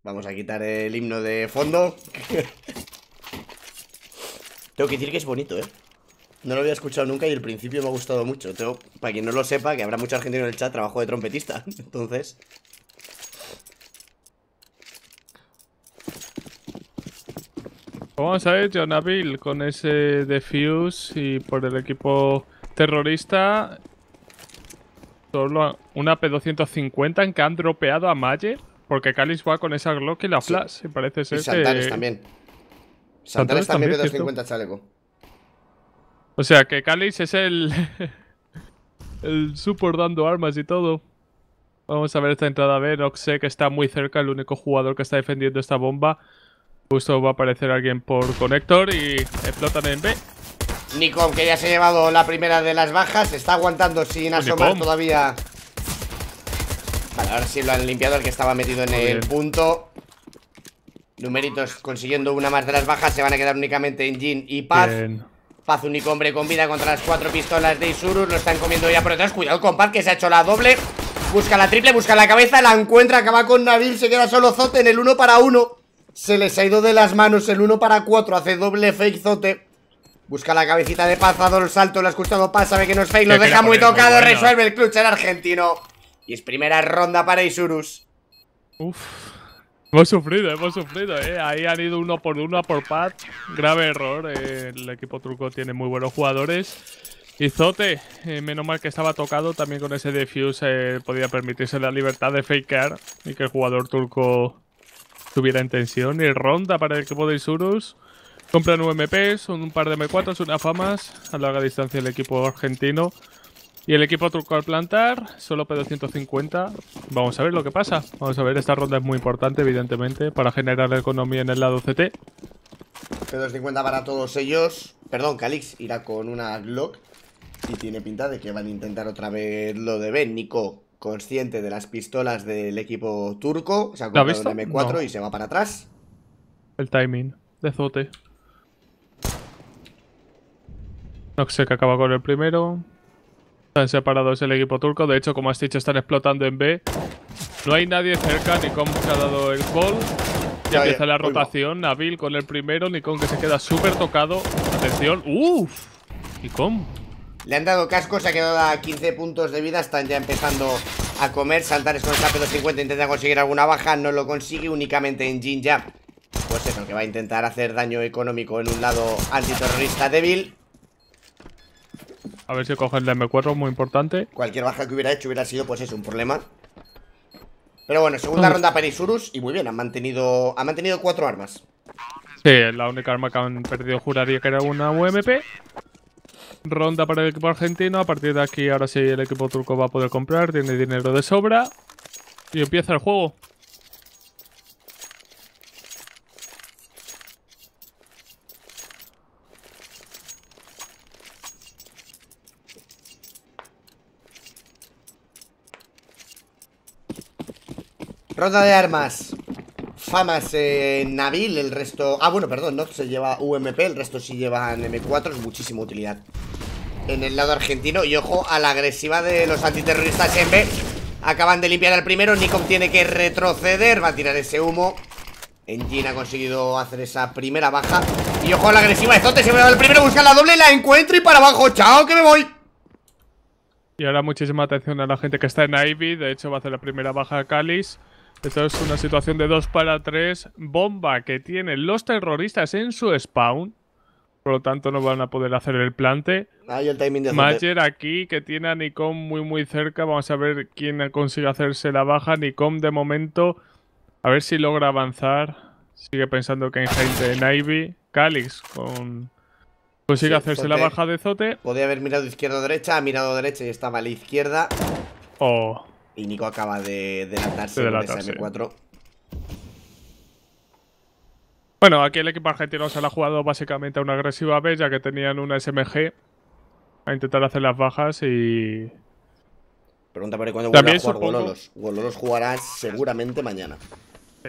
Vamos a quitar el himno de fondo. Tengo que decir que es bonito, ¿eh? No lo había escuchado nunca y el principio me ha gustado mucho. Para quien no lo sepa, que habrá mucha gente en el chat, trabajo de trompetista. Entonces... Vamos a ver, John Nabil con ese defuse y por el equipo terrorista. Solo una P250 en que han dropeado a Mayer. Porque Calix va con esa Glock y la Flash. Y parece ser y Santares que... también. Santares también ¿cierto? P250 chaleco. O sea que Calix es el... el support dando armas y todo. Vamos a ver esta entrada B. Noxe que está muy cerca, el único jugador que está defendiendo esta bomba. Justo va a aparecer alguien por conector y explotan en B. Nikom, que ya se ha llevado la primera de las bajas, está aguantando sin asomar todavía. Vale, ahora sí lo han limpiado, el que estaba metido en el punto. Numeritos consiguiendo una más de las bajas. Se van a quedar únicamente en Jin y Paz. Bien. Paz, único hombre con vida contra las 4 pistolas de Isurus. Lo están comiendo ya por detrás. Cuidado con Paz, que se ha hecho la doble. Busca la triple, busca la cabeza, la encuentra, acaba con Nabil. Se queda solo Zote en el 1 para 1. Se les ha ido de las manos el 1 para 4. Hace doble fake Zote. Busca la cabecita de Paz, ha dado el salto. Lo ha escuchado Paz, sabe que no es fake. Lo deja muy tocado, resuelve el clutch el argentino. Y es primera ronda para Isurus. Uf. Hemos sufrido, Ahí han ido uno por uno a por Paz. Grave error. El equipo turco tiene muy buenos jugadores. Y Zote, menos mal que estaba tocado. También con ese defuse podía permitirse la libertad de fakear y que el jugador turco tuviera en tensión. Y ronda para el equipo de Isurus. Compran UMPs, un par de M4s, unas famas. A larga distancia el equipo argentino. Y el equipo turco al plantar, solo P250. Vamos a ver lo que pasa. Vamos a ver, esta ronda es muy importante, evidentemente, para generar economía en el lado CT. P250 para todos ellos. Perdón, Calix irá con una Glock. Y tiene pinta de que van a intentar otra vez lo de Ben. Nico, consciente de las pistolas del equipo turco. Se ha comprado un M4 y se va para atrás. El timing de Zote. Noxe que acaba con el primero. Están separados el equipo turco. De hecho, como has dicho, están explotando en B. No hay nadie cerca. Nikom se ha dado el gol. Ya empieza la rotación. Nabil con el primero. Nikom que se queda súper tocado. Atención. ¡Uf! Nikom. Le han dado casco. Se ha quedado a 15 puntos de vida. Están ya empezando a comer. Santares con el P250 intenta conseguir alguna baja. No lo consigue. Únicamente en Jin ya. Pues eso, que va a intentar hacer daño económico en un lado antiterrorista débil. A ver si cogen la M4, muy importante. Cualquier baja que hubiera hecho hubiera sido, pues eso, un problema. Pero bueno, segunda ronda para Isurus. Y muy bien, han mantenido 4 armas. Sí, la única arma que han perdido juraría que era una UMP. Ronda para el equipo argentino. A partir de aquí, ahora sí, el equipo turco va a poder comprar. Tiene dinero de sobra. Y empieza el juego. Ronda de armas. Famas Nabil, el resto... Ah, bueno, perdón, no se lleva UMP, el resto sí llevan M4, es muchísima utilidad en el lado argentino. Y ojo a la agresiva de los antiterroristas en B. Acaban de limpiar al primero, Nikom tiene que retroceder, va a tirar ese humo. Engine ha conseguido hacer esa primera baja. Y ojo a la agresiva de Zote, se me va el primero, busca la doble, la encuentro y para abajo. ¡Chao, que me voy! Y ahora muchísima atención a la gente que está en Ivy. De hecho va a hacer la primera baja a Calix. Esto es una situación de 2 para 3. Bomba que tienen los terroristas en su spawn. Por lo tanto no van a poder hacer el plante. Ahí el timing de Mayer aquí que tiene a Nikom muy cerca. Vamos a ver quién consigue hacerse la baja. Nikom de momento. A ver si logra avanzar. Sigue pensando que hay gente en Ivy. Calix consigue hacerse la baja de Zote. Podría haber mirado izquierda o derecha. Ha mirado derecha y estaba a la izquierda. Oh. Y Nico acaba de delatarse con esa M4. Bueno, aquí el equipo argentino se la ha jugado básicamente a una agresiva B, ya que tenían una SMG. A intentar hacer las bajas y... Pregunta por ahí cuándo vuelve a jugar Wololos. Wololos jugará seguramente mañana. Sí.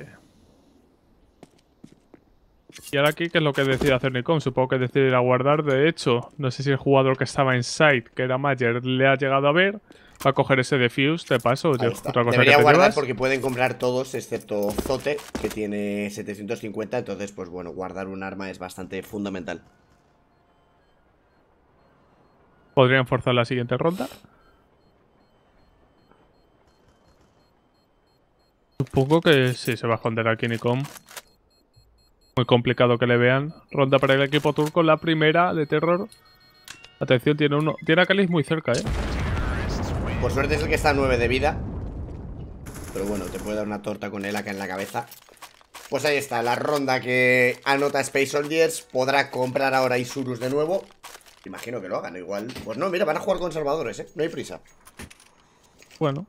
Y ahora aquí, ¿qué es lo que decide hacer Nikom? Supongo que decide ir a guardar. De hecho, no sé si el jugador que estaba en site, que era Mayer, le ha llegado a ver. Va a coger ese defuse de paso. Ahí está. Otra cosa Debería que te guardar llevas. porque pueden comprar todos excepto Zote, que tiene 750. Entonces, pues bueno, guardar un arma es bastante fundamental. Podrían forzar la siguiente ronda. Supongo que sí, se va a esconder aquí Nikom. Muy complicado que le vean. Ronda para el equipo turco, la primera de terror. Atención, tiene a Kalis muy cerca, Por suerte es el que está a 9 de vida. Pero bueno, te puede dar una torta con él acá en la cabeza. Pues ahí está, la ronda que anota Space Soldiers. Podrá comprar ahora Isurus de nuevo. Imagino que lo hagan igual. Pues no, mira, van a jugar conservadores, no hay prisa. Bueno.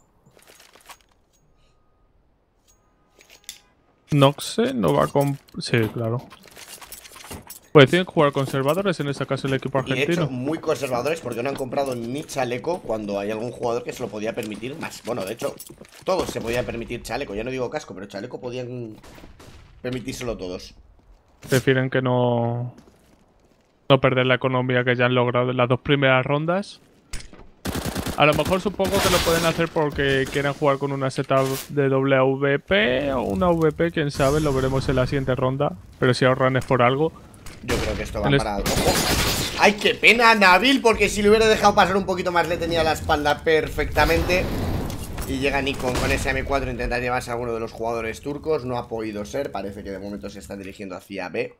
Noxe no va con... Sí, claro. Pues tienen que jugar conservadores, en este caso el equipo Y de argentino. hecho, muy conservadores porque no han comprado ni chaleco cuando hay algún jugador que se lo podía permitir más. Bueno, de hecho, todos se podían permitir chaleco. Ya no digo casco, pero chaleco podían permitírselo todos. Prefieren que no perder la economía que ya han logrado en las dos primeras rondas. A lo mejor supongo que lo pueden hacer porque quieren jugar con una setup de doble AWP o una AWP, quién sabe, lo veremos en la siguiente ronda. Pero si ahorran es por algo. Yo creo que esto va para algo. ¡Ojo! ¡Ay, qué pena, Nabil! Porque si le hubiera dejado pasar un poquito más le tenía la espalda perfectamente. Y llega Nikon con ese M4 a intentar llevarse a alguno de los jugadores turcos. No ha podido ser, parece que de momento se está dirigiendo hacia B.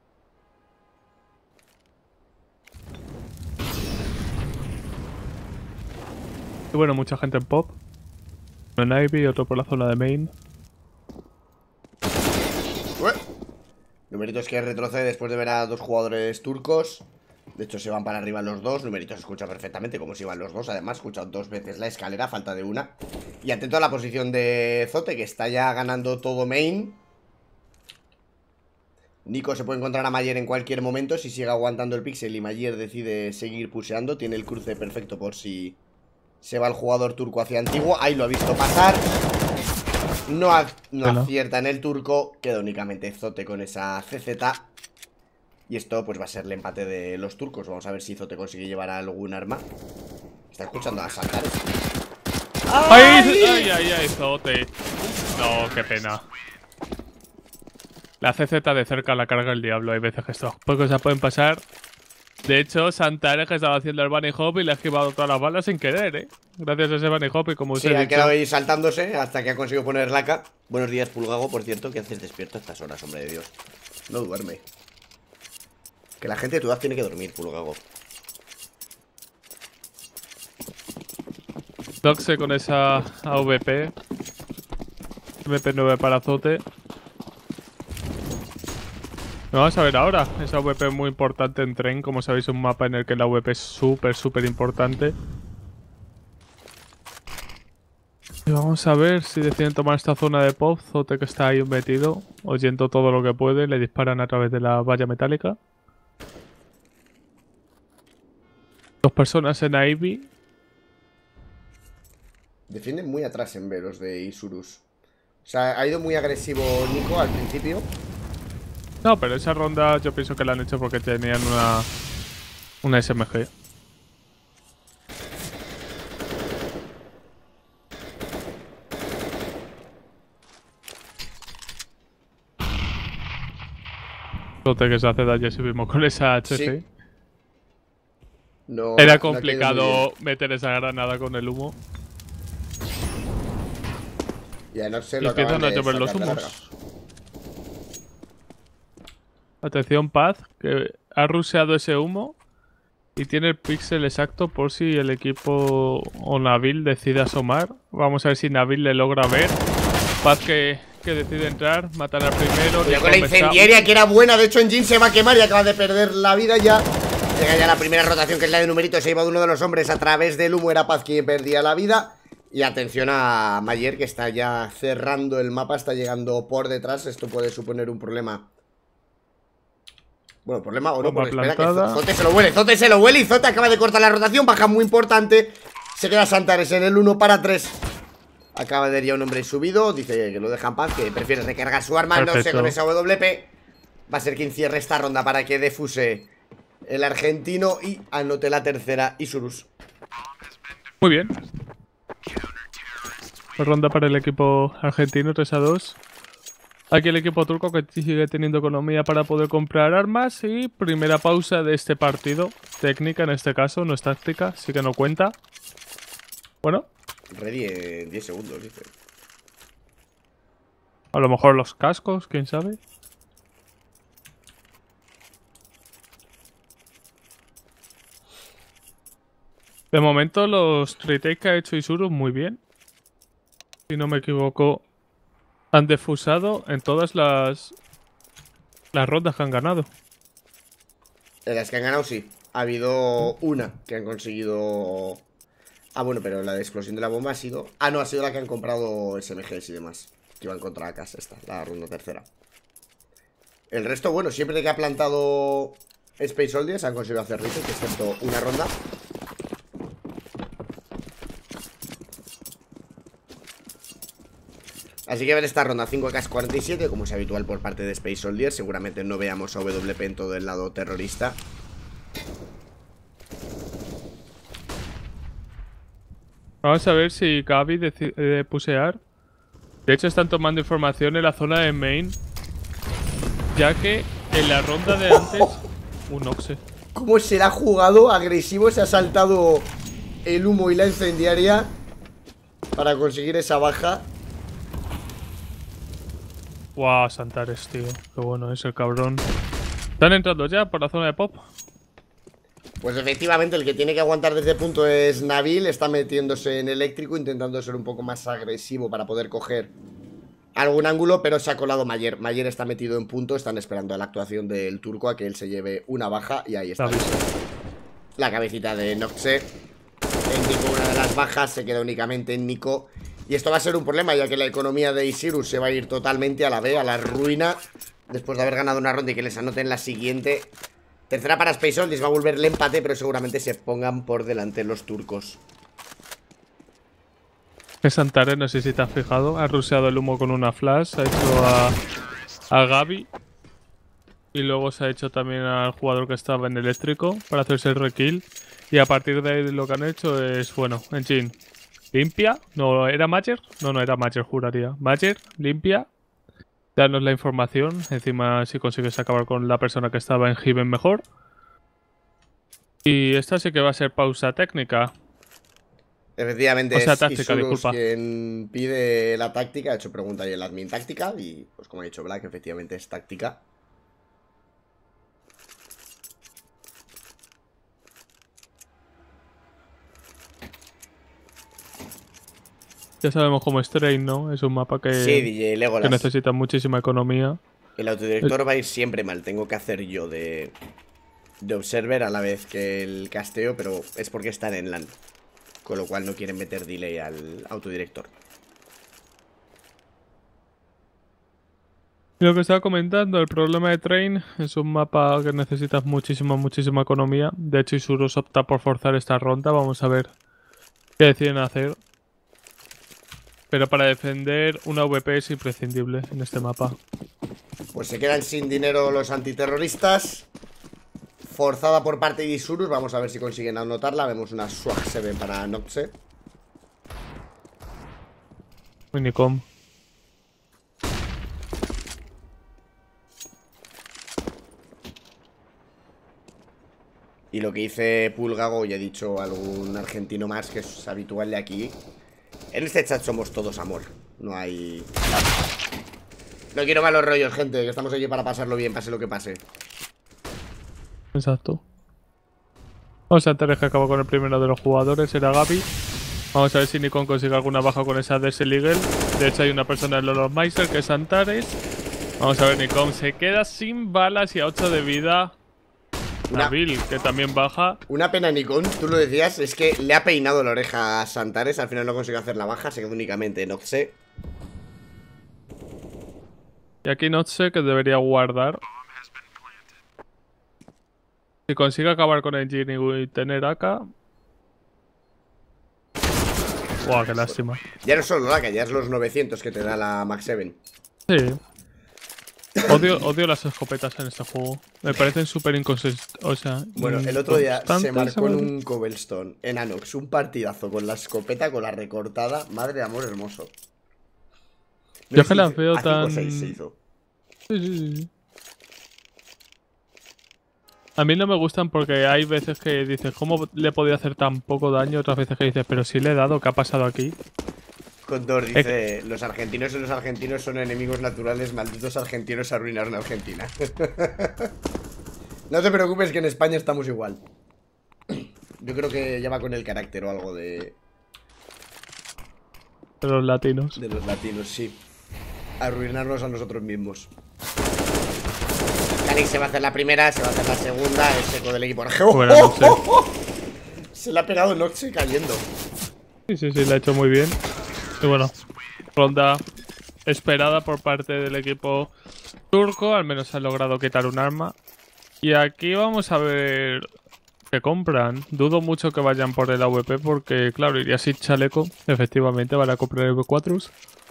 Y bueno, mucha gente en pop. Uno en Ivy y otro por la zona de main. Numeritos que retrocede después de ver a dos jugadores turcos. De hecho se van para arriba los dos. Numeritos escucha perfectamente cómo se iban los dos. Además escucha dos veces la escalera, falta de una. Y atento a la posición de Zote, que está ya ganando todo main. Nico se puede encontrar a Mayer en cualquier momento si sigue aguantando el pixel y Mayer decide seguir pusheando. Tiene el cruce perfecto por si se va el jugador turco hacia Antiguo. Ahí lo ha visto pasar. No acierta en el turco. Queda únicamente Zote con esa CZ. Y esto pues va a ser el empate de los turcos. Vamos a ver si Zote consigue llevar algún arma. Está escuchando a saltar. ¡Ay! ¡Ay, ay, ay, Zote! No, qué pena. La CZ de cerca la carga el diablo. Hay veces que estas cosas pueden pasar. De hecho, Santares que estaba haciendo el bunny hop y le ha esquivado todas las balas sin querer, Gracias a ese bunny hop y como sí, se ha quedado ahí saltándose hasta que ha conseguido poner la K. Buenos días, Pulgago, por cierto. ¿Qué haces despierto a estas horas, hombre de Dios? No duerme. Que la gente de tu edad tiene que dormir, Pulgago. Doxe con esa AVP. MP9 para Zote. Vamos a ver ahora. Esa AVP es muy importante en tren. Como sabéis, un mapa en el que la AVP es súper importante. Y vamos a ver si deciden tomar esta zona de pop. Zote que está ahí metido, oyendo todo lo que puede. Le disparan a través de la valla metálica. Dos personas en Ivy. Defienden muy atrás en B los de Isurus. O sea, ha ido muy agresivo Nico al principio. No, pero esa ronda yo pienso que la han hecho porque tenían una SMG. Zote que se hace daño si vimos con esa HG. Sí. No, Era no complicado meter esa granada con el humo. Ya no sé Y lo empiezan a llover los humos. Atención, Paz, que ha rusheado ese humo y tiene el píxel exacto por si el equipo o Nabil decide asomar. Vamos a ver si Nabil le logra ver. Paz que decide entrar, matar al primero. Con la incendiaria que era buena, de hecho Engine se va a quemar y acaba de perder la vida ya. Llega ya la primera rotación, que es la de Numerito. Se iba de uno de los hombres a través del humo. Era Paz quien perdía la vida. Y atención a Mayer, que está ya cerrando el mapa. Está llegando por detrás. Esto puede suponer un problema. Bueno, problema o no, porque espera que Zote se lo huele. Zote se lo huele y Zote acaba de cortar la rotación. Baja muy importante. Se queda Santares en el 1 para 3. Acaba de ir ya un hombre subido. Dice que lo deja en paz, que prefiere recargar su arma. Perfecto. No sé, con esa WP va a ser quien cierre esta ronda para que defuse el argentino y anote la tercera Isurus. Muy bien. ronda para el equipo argentino, 3-2. Aquí el equipo turco que sigue teniendo economía para poder comprar armas. Y primera pausa de este partido. Técnica en este caso, no es táctica, sí que no cuenta. Bueno. Ready en 10 segundos, dice. A lo mejor los cascos, quién sabe. De momento los retakes que ha hecho Isuru muy bien. Si no me equivoco, han defusado en todas las rondas que han ganado. En las que han ganado, sí. Ha habido una que han conseguido... Ah, bueno, pero la de explosión de la bomba ha sido... Ah, no, ha sido la que han comprado SMGs y demás. Que iban contra la casa esta, la ronda tercera. El resto, bueno, siempre que ha plantado Space Soldiers han conseguido hacer retake, excepto una ronda. Así que ver esta ronda 5K47, como es habitual por parte de Space Soldiers. Seguramente no veamos a WP en todo el lado terrorista. Vamos a ver si Gaby decide pusear. De hecho están tomando información en la zona de main, ya que en la ronda de antes... Un Oxe. ¿Cómo se la ha jugado? Agresivo, se ha saltado el humo y la incendiaria para conseguir esa baja. Guau, Santares, tío. Qué bueno es el cabrón. ¿Están entrando ya por la zona de pop? Pues efectivamente el que tiene que aguantar desde punto es Nabil. Está metiéndose en eléctrico, intentando ser un poco más agresivo para poder coger algún ángulo, pero se ha colado Mayer. Mayer está metido en punto, están esperando a la actuación del turco a que él se lleve una baja. Y ahí está la cabecita de Noxe. En Nico una de las bajas, se queda únicamente en Nico. Y esto va a ser un problema, ya que la economía de Isirus se va a ir totalmente a la B, a la ruina, después de haber ganado una ronda y que les anoten la siguiente. Tercera para Space Soldiers, va a volver el empate, pero seguramente se pongan por delante los turcos. Santares, no sé si te has fijado, ha rusheado el humo con una flash, ha hecho a Gaby. Y luego se ha hecho también al jugador que estaba en eléctrico para hacerse el rekill. Y a partir de ahí lo que han hecho es, bueno, en chin. Limpia, no, ¿era Mayer? No, no era Mayer, juraría. Mayer, limpia. Danos la información. Encima, si consigues acabar con la persona que estaba en Heaven, mejor. Y esta sí que va a ser pausa técnica. Efectivamente, o sea, es táctica, Isurus disculpa. quien pide la táctica. Ha hecho pregunta ahí el admin táctica. Y pues como ha dicho Black, efectivamente es táctica. Ya sabemos cómo es Train, ¿no? Es un mapa que, Sí, DJ Legolas. que necesita muchísima economía. El autodirector va a ir siempre mal. Tengo que hacer yo de observer a la vez que el casteo, pero es porque están en LAN. Con lo cual no quieren meter delay al autodirector. Lo que estaba comentando, el problema de Train es un mapa que necesitas muchísima economía. De hecho, Isurus opta por forzar esta ronda. Vamos a ver qué deciden hacer. Pero para defender una VP es imprescindible en este mapa. Pues se quedan sin dinero los antiterroristas. Forzada por parte de Isurus. Vamos a ver si consiguen anotarla. Vemos una Swag 7 para Noxe. Unicom. Y lo que dice Pulgago, ya he dicho algún argentino más que es habitual de aquí. En este chat somos todos amor. No hay... No quiero malos rollos, gente, que estamos aquí para pasarlo bien, pase lo que pase. Exacto. Vamos a antes que acabo con el primero de los jugadores, era Gaby. Vamos a ver si Nikon consigue alguna baja con esa Desert Eagle. De hecho hay una persona en Lolos Meister que es Antares. Vamos a ver, Nikon se queda sin balas y a 8 de vida. Nabil, que también baja. Una pena, Nikon, tú lo decías, es que le ha peinado la oreja a Santares. Al final no consiguió hacer la baja, se quedó únicamente en Oxe. Y aquí no sé que debería guardar. Si consigue acabar con el Genie y tener AK. Buah, qué lástima. Ya no es solo la que ya es los 900 que te da la Max 7. Sí. Odio las escopetas en este juego. Me parecen súper inconsistentes. O sea, bueno, el otro día se marcó en un cobblestone, en Anox, un partidazo con la escopeta, con la recortada. Madre de amor hermoso. No, yo que las veo a tan... 5-6 se hizo. Sí. A mí no me gustan porque hay veces que dices, ¿cómo le podía hacer tan poco daño? Otras veces que dices, pero si le he dado, ¿qué ha pasado aquí? Condor dice, los argentinos son enemigos naturales, malditos argentinos arruinaron a Argentina. No te preocupes que en España estamos igual. Yo creo que ya va con el carácter o algo de... De los latinos. De los latinos, sí. Arruinarnos a nosotros mismos. Calix se va a hacer la primera, se va a hacer la segunda, el seco del equipo. Buena noche. Se le ha pegado Noche cayendo. Sí, le ha hecho muy bien. Y bueno, ronda esperada por parte del equipo turco. Al menos han logrado quitar un arma. Y aquí vamos a ver qué compran. Dudo mucho que vayan por el AWP porque, claro, iría sin chaleco. Efectivamente, van a comprar el V4.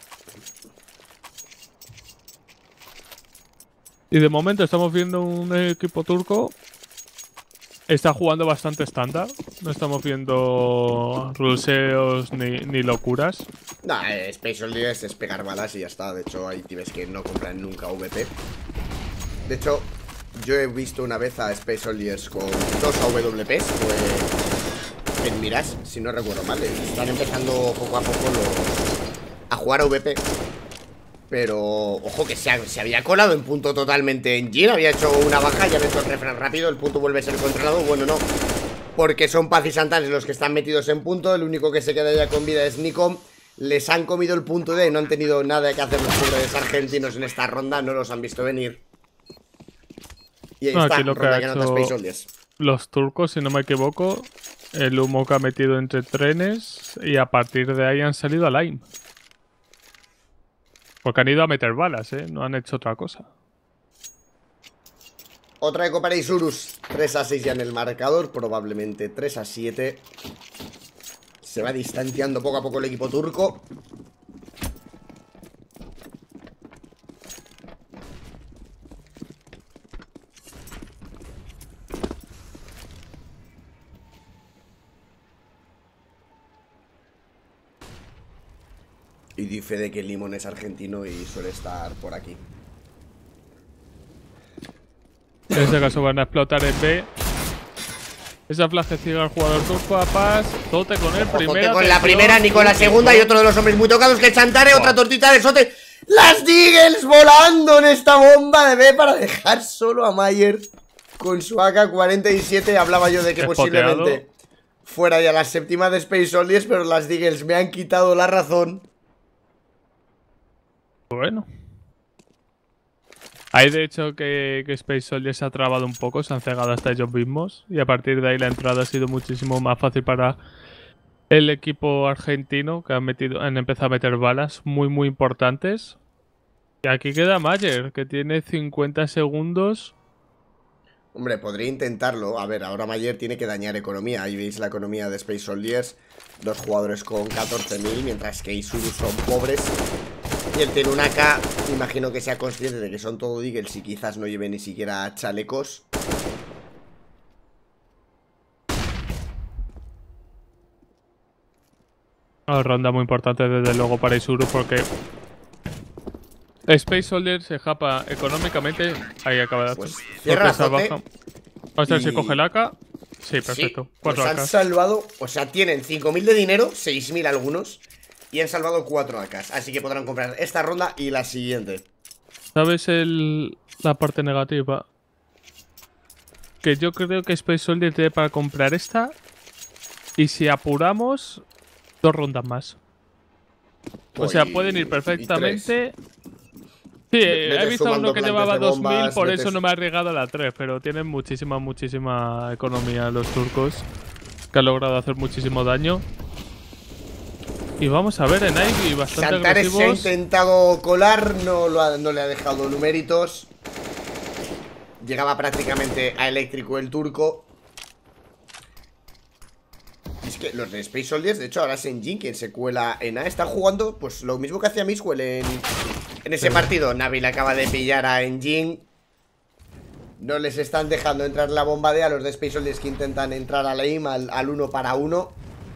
Y de momento estamos viendo un equipo turco. Está jugando bastante estándar. No estamos viendo ruseos ni locuras. No, Space Soldiers es pegar balas y ya está. De hecho, hay tibes que no compran nunca VP. De hecho, yo he visto una vez a Space Soldiers con 2 AWPs. Fue en Mirage, si no recuerdo mal. Están empezando poco a poco a jugar VP. Pero, ojo, que se había colado en punto totalmente en Jin. Había hecho una baja, ya había hecho el refrán rápido. El punto vuelve a ser controlado. Bueno, no, porque son Paz y Santanes los que están metidos en punto. El único que se queda ya con vida es Nikom. Les han comido el punto D. No han tenido nada que hacer los jugadores argentinos en esta ronda. No los han visto venir. Y ahí está, lo ronda que que ha anota hecho Space Soldiers. Los turcos, si no me equivoco, el humo que ha metido entre trenes. Y a partir de ahí han salido a Lime. Porque han ido a meter balas, no han hecho otra cosa. Otra eco para Isurus. 3-6 ya en el marcador. Probablemente 3-7. Se va distanciando poco a poco el equipo turco. Y di fe de que Limón es argentino y suele estar por aquí. En este caso van a explotar en B. Esa flash ciega al jugador turco a Paz. Zote con el primero. Con la primera, ni con la segunda. Y otro de los hombres muy tocados que Chantare. Otra tortita de Sote. Las Deagles volando en esta bomba de B para dejar solo a Mayer con su AK-47. Hablaba yo de que posiblemente fuera ya la séptima de Space Soldiers, pero las Deagles me han quitado la razón. Bueno. Hay de hecho que Space Soldiers se ha trabado un poco, se han cegado hasta ellos mismos. Y a partir de ahí la entrada ha sido muchísimo más fácil para el equipo argentino, que han empezado a meter balas muy importantes. Y aquí queda Mayer, que tiene 50 segundos. Hombre, podría intentarlo. A ver, ahora Mayer tiene que dañar economía. Ahí veis la economía de Space Soldiers. Dos jugadores con 14.000, mientras que Isurus son pobres. Y él tiene un AK, imagino que sea consciente de que son todo Deagles y quizás no lleve ni siquiera chalecos. Una ronda muy importante desde luego para Isurus porque Space Soldier se japa económicamente. Ahí acaba de pues cierra baja. Vamos a ver si coge el AK. Sí, perfecto. Sí, pues han salvado, o sea, tienen 5.000 de dinero, 6.000 algunos. Y han salvado 4 AKs, así que podrán comprar esta ronda y la siguiente. ¿Sabes la parte negativa? Que yo creo que Space Soldier tiene para comprar esta. Y si apuramos, 2 rondas más. O sea, pueden ir perfectamente. Sí, he visto uno que llevaba 2.000, por eso no me ha arriesgado a la 3. Pero tienen muchísima economía los turcos, que han logrado hacer muchísimo daño. Y vamos a ver en Ivy, bastante Santares agresivos. se ha intentado colar, no le ha dejado numéritos. Llegaba prácticamente a eléctrico el turco. que los de Space Soldiers, de hecho, ahora es Enjin quien se cuela en A. Está jugando, pues, lo mismo que hacía Mixwell en ese partido. Navi le acaba de pillar a Enjin. No les están dejando entrar la bomba de A los de Space Soldiers que intentan entrar a la IM al 1 para 1.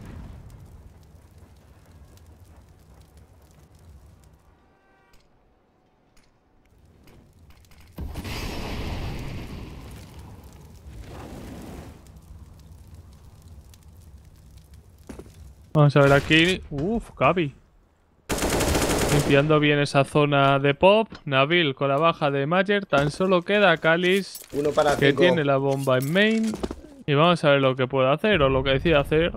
Vamos a ver aquí. Uf, Gaby. Limpiando bien esa zona de pop. Nabil con la baja de Mayer. Tan solo queda Calis, 1 para 5. que tiene la bomba en main. Y vamos a ver lo que puede hacer o lo que decide hacer.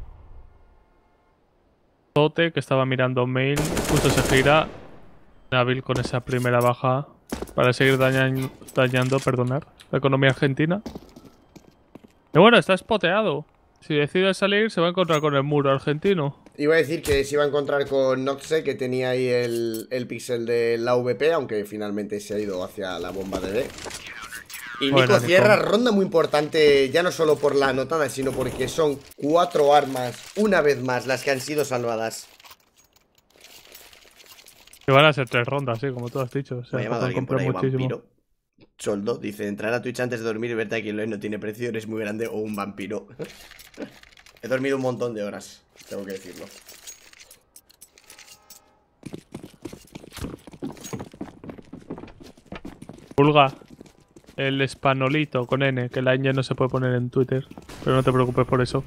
Zote, que estaba mirando main. Justo se gira. Nabil con esa primera baja para seguir dañando, perdonar, la economía argentina. Y bueno, está spoteado. Si decide salir, se va a encontrar con el muro argentino. Iba a decir que se iba a encontrar con Noxe, que tenía ahí el pixel de la VP, aunque finalmente se ha ido hacia la bomba de B. Y Bueno, Nico cierra ronda muy importante, ya no solo por la anotada, sino porque son 4 armas, una vez más, las que han sido salvadas. Que van a ser 3 rondas, sí, como tú has dicho. O sea, Me ha llamado pueden alguien por comprar ahí, muchísimo. vampiro. Soldo, dice, entrar a Twitch antes de dormir y verte aquí en Lois no tiene precio, eres muy grande o un vampiro. He dormido un montón de horas, tengo que decirlo. Pulga, el espanolito con N, que la ñ no se puede poner en Twitter. Pero no te preocupes por eso.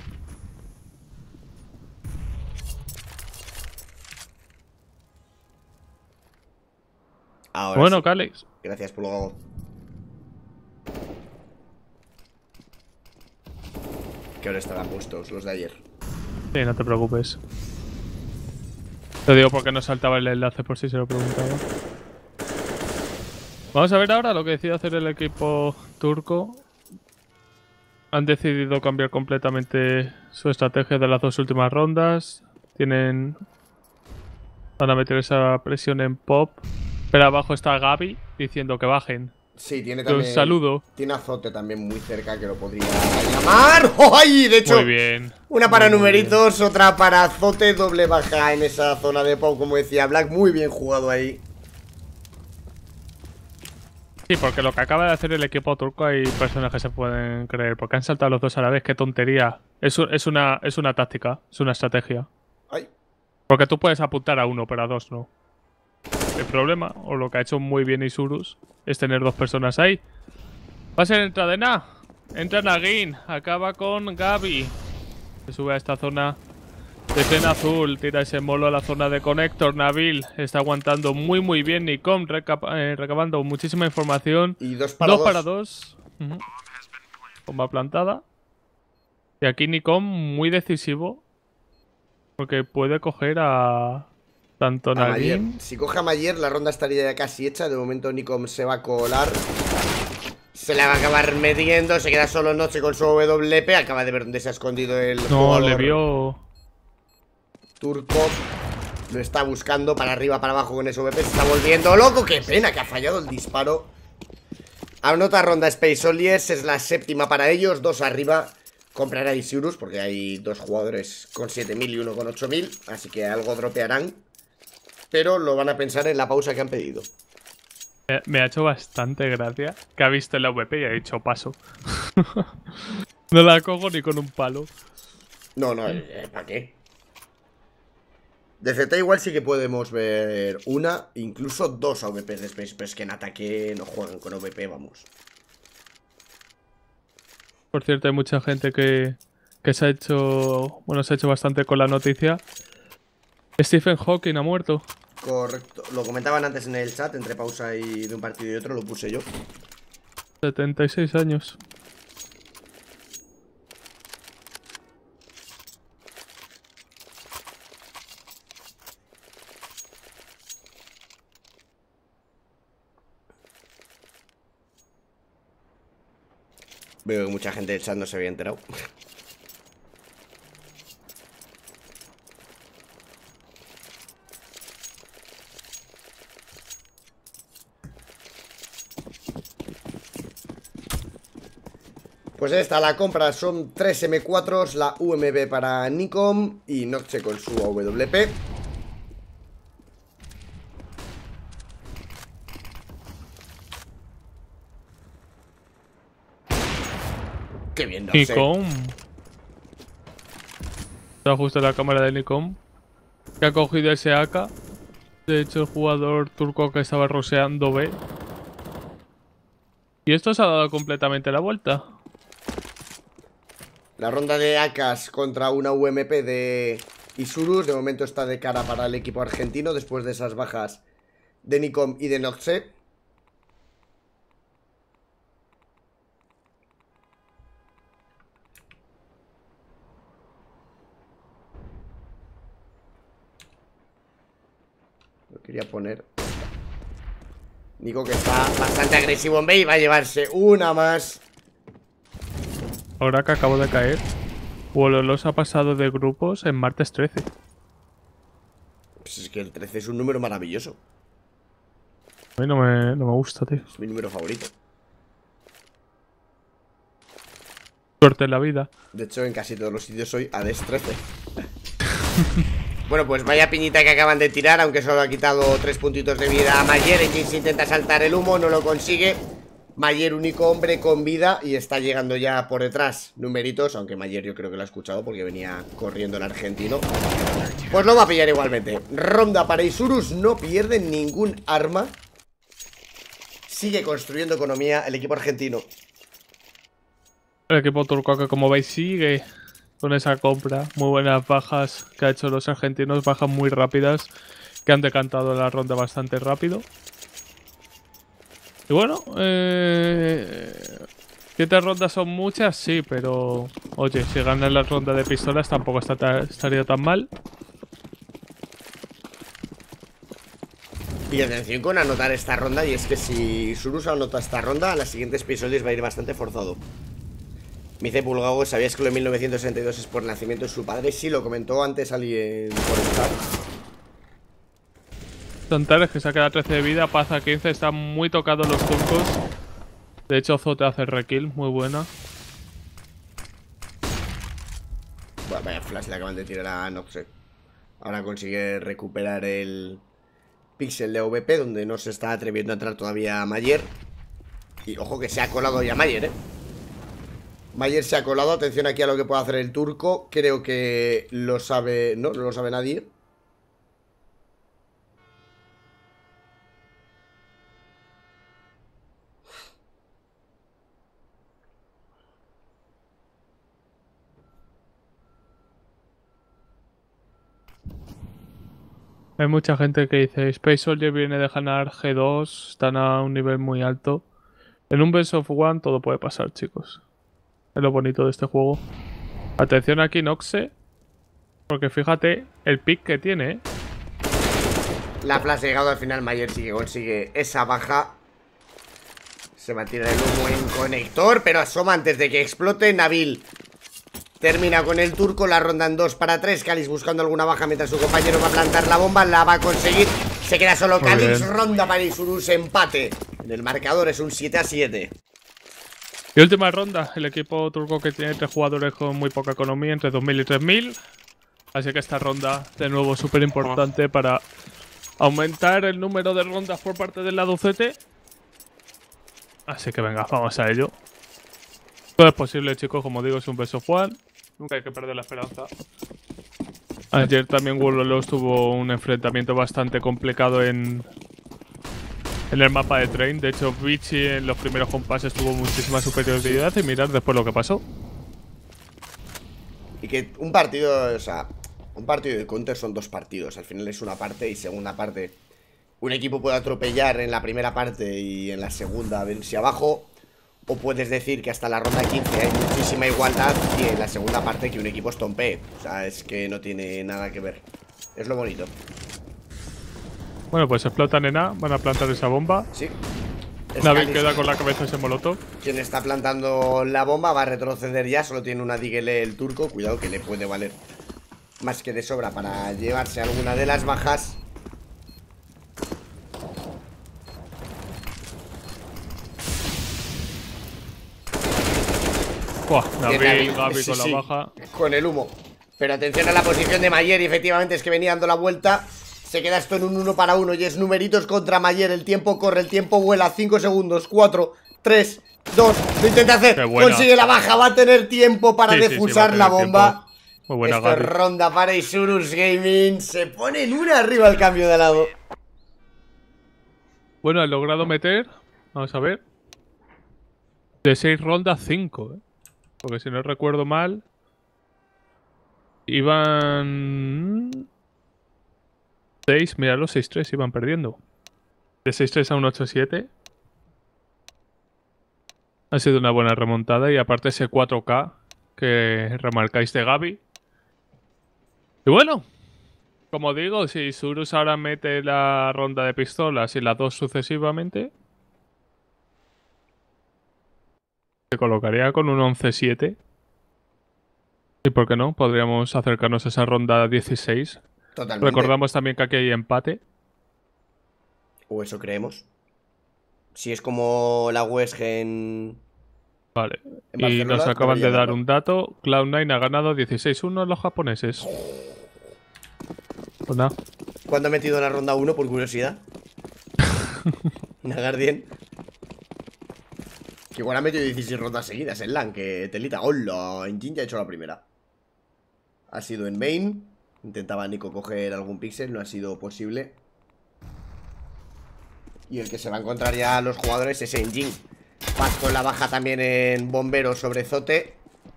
Ahora Bueno, sí. Calix. Gracias, Pulgago. ¿Qué hora estarán puestos los de ayer? Sí, no te preocupes. Te digo porque no saltaba el enlace por si se lo preguntaba. Vamos a ver ahora lo que decide hacer el equipo turco. Han decidido cambiar completamente su estrategia de las 2 últimas rondas. Van a meter esa presión en pop. Pero abajo está Gaby diciendo que bajen. Sí, tiene Un también. saludo. Tiene a Zote también muy cerca que lo podría llamar. ¡Ay! De hecho, Muy bien. una para Muy numeritos, otra para Zote, doble baja en esa zona de pop, como decía Black. Muy bien jugado ahí. Sí, porque lo que acaba de hacer el equipo turco hay personas que se pueden creer. Porque han saltado los dos a la vez. ¡Qué tontería! Es una táctica, es una estrategia. Ay. Porque tú puedes apuntar a uno, pero a dos no. El problema, o lo que ha hecho muy bien Isurus, es tener 2 personas ahí. Va a ser entrada en A. Entra Nagin, acaba con Gaby. Se sube a esta zona de escena azul, tira ese molo a la zona de conector. Nabil está aguantando muy bien. Nikom recabando muchísima información. Y 2 para 2. Para 2. Bomba plantada. Y aquí Nikom muy decisivo. Porque puede coger a tanto Nagin. Si coge a Mayer, la ronda estaría ya casi hecha. De momento Nikom se va a colar. Se la va a acabar metiendo. Se queda solo Noche con su WP. Acaba de ver dónde se ha escondido el No, jugador le vio. turco. Lo está buscando para arriba, para abajo con ese WP. Se está volviendo loco. Qué pena que ha fallado el disparo. Anota ronda Space Soldiers. Es la 7ª para ellos. 2 arriba. Comprará Isurus porque hay 2 jugadores con 7000 y uno con 8000. Así que algo dropearán. Pero lo van a pensar en la pausa que han pedido. Me ha hecho bastante gracia que ha visto el AVP y ha dicho paso. No la cojo ni con un palo. No, ¿para qué? De Z igual sí que podemos ver una, incluso 2 AVPs de Space. Pero es que en ataque no juegan con AVP, vamos. Por cierto, hay mucha gente que se ha hecho... Bueno, se ha hecho bastante con la noticia. Stephen Hawking ha muerto. Correcto, lo comentaban antes en el chat. Entre pausa y de un partido y otro lo puse yo. 76 años. Veo que mucha gente del chat no se había enterado. Pues esta, la compra son 3 M4s, la UMP para Nikon y Noxe con su AWP. Qué bien, Noxe. Nikon. Está justo la cámara de Nikon. Que ha cogido ese AK. De hecho, el jugador turco que estaba roseando B. Y esto se ha dado completamente la vuelta. La ronda de AKs contra una UMP de Isurus de momento está de cara para el equipo argentino después de esas bajas de Nikon y de Noxe. Lo quería poner. Nico, que está bastante agresivo en B y va a llevarse una más. Ahora que acabo de caer, Wololos ha pasado de grupos en martes 13. Pues es que el 13 es un número maravilloso. A mí no me gusta, tío. Es mi número favorito. Suerte en la vida. De hecho, en casi todos los sitios soy ADES 13. Bueno, pues vaya piñita que acaban de tirar. Aunque solo ha quitado 3 puntitos de vida a Mayer. Engine se intenta saltar el humo, no lo consigue. Mayer, único hombre con vida, y está llegando ya por detrás. Numeritos, aunque Mayer yo creo que lo ha escuchado porque venía corriendo el argentino. Pues lo va a pillar igualmente. Ronda para Isurus, no pierde ningún arma. Sigue construyendo economía el equipo argentino. El equipo turco que, como veis, sigue con esa compra. Muy buenas bajas que ha hecho los argentinos. Bajas muy rápidas que han decantado la ronda bastante rápido. Y bueno, 7 rondas son muchas, sí, pero oye, si ganan la ronda de pistolas tampoco estaría tan mal. Y atención con anotar esta ronda. Y es que si Surus anota esta ronda, a las siguientes episodios va a ir bastante forzado. Me dice Pulgago, ¿sabías que lo de 1962 es por el nacimiento de su padre? Sí, lo comentó antes alguien por el chat. Tontares que se ha quedado 13 de vida, Paz a 15, están muy tocados los turcos. De hecho, Zote hace rekill, muy buena. Bueno, vaya flash le acaban de tirar a Noxe. Ahora consigue recuperar el pixel de VP, donde no se está atreviendo a entrar todavía Mayer. Y ojo que se ha colado ya Mayer, Mayer se ha colado, atención aquí a lo que puede hacer el turco. Creo que lo sabe, no lo sabe nadie. Hay mucha gente que dice, Space Soldier viene de ganar G2, están a un nivel muy alto. En un Best of One todo puede pasar, chicos. Es lo bonito de este juego. Atención aquí, Noxe. Porque fíjate el pick que tiene, La flash ha llegado al final. Mayer sí que consigue esa baja. Se va a tirar el humo en conector, pero asoma antes de que explote. Nabil termina con el turco. La ronda en 2 para 3. Calix buscando alguna baja mientras su compañero va a plantar la bomba. La va a conseguir. Se queda solo Calix. Ronda para Isurus, empate. En el marcador es un 7-7. Y última ronda, el equipo turco que tiene 3 jugadores con muy poca economía, entre 2000 y 3000. Así que esta ronda, de nuevo, súper importante para aumentar el número de rondas por parte del lado CT. Así que venga, vamos a ello. Todo es posible, chicos, como digo, es un Best of One. Nunca hay que perder la esperanza. Ayer también Wololos tuvo un enfrentamiento bastante complicado en el mapa de Train. De hecho, Vichy en los primeros compases tuvo muchísima superioridad y mirad después lo que pasó. Y que un partido, o sea, un partido de counter son 2 partidos. Al final es una parte y segunda parte. Un equipo puede atropellar en la primera parte y en la segunda venirse abajo. O puedes decir que hasta la ronda 15 hay muchísima igualdad y en la segunda parte que un equipo estompee. O sea, es que no tiene nada que ver. Es lo bonito. Bueno, pues explotan en A, van a plantar esa bomba. Sí. Nabil queda con la cabeza ese molotov. Quien está plantando la bomba va a retroceder ya. Solo tiene una Diggle el turco. Cuidado que le puede valer más que de sobra para llevarse alguna de las bajas. Buah, Que Nabil, Nabil, Gaby sí, con la sí, baja. con el humo. Pero atención a la posición de Mayer. Y efectivamente es que venía dando la vuelta. Se queda esto en un 1 para 1. Y es numeritos contra Mayer. El tiempo corre, el tiempo vuela. 5 segundos, 4, 3, 2. Lo intenta hacer. Qué buena. Consigue la baja. Va a tener tiempo para Sí, sí, sí, defusar va a tener la bomba. tiempo. Muy buena, Esto es Gaby. ronda para Isurus Gaming. Se pone en una arriba el cambio de lado. Bueno, he logrado meter. Vamos a ver. De 6 rondas, 5, ¿eh? Porque si no recuerdo mal. Iban. 6, mira, los 6-3 iban perdiendo. De 6-3 a un 8-7. Ha sido una buena remontada. Y aparte ese 4K que remarcáis de Gaby. Y bueno, como digo, si Surus ahora mete la ronda de pistolas y las dos sucesivamente, se colocaría con un 11-7. Y por qué no, podríamos acercarnos a esa ronda 16. Totalmente. Recordamos también que aquí hay empate. O eso creemos. Si es como la UESG en Vale. Y Barcelona, nos acaban de debería dar darlo. un dato. Cloud9 ha ganado 16-1 a los japoneses. Pues nada. ¿Cuándo ha metido en la ronda 1 por curiosidad? Nagardien. Que igual ha metido 16 rondas seguidas en LAN. Que telita. ¡Hola! En Jin ya ha hecho la primera. Ha sido en main. Intentaba Nico coger algún píxel. No ha sido posible. Y el que se va a encontrar ya a los jugadores es en Jin. Paz con la baja también en bombero sobre Zote.